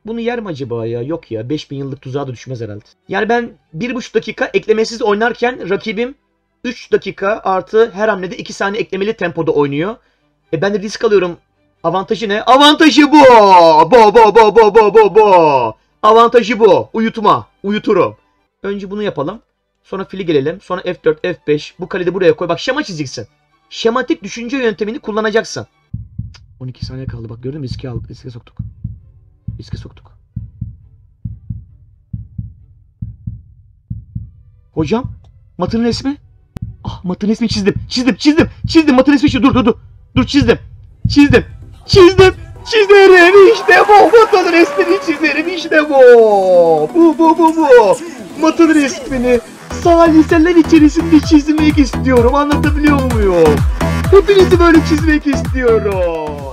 Bunu yer mi acaba ya? Yok ya. 5000 yıllık tuzağa da düşmez herhalde. Yani ben 1,5 dakika eklemesiz oynarken rakibim 3 dakika artı her hamlede 2 saniye eklemeli tempoda oynuyor. Ben de risk alıyorum. Avantajı ne? Avantajı bu! Avantajı bu. Uyutma. Uyuturum. Önce bunu yapalım. Sonra fili gelelim. Sonra F4, F5. Bu kalede buraya koy. Bak şema çizeceksin. Şematik düşünce yöntemini kullanacaksın. 12 saniye kaldı. Bak gördün mü? Riske soktuk. Riske soktuk. Hocam. Matın resmi. Ah, matın resmi çizdim. Çizdim. Matın resmi şu. Dur. Dur çizdim. Çizerim işte bu. Matın resmini çizerim işte bu. Bu. Matın resmini saliseler içerisinde çizmek istiyorum. Anlatabiliyor muyum? Hepinizi böyle çizmek istiyorum.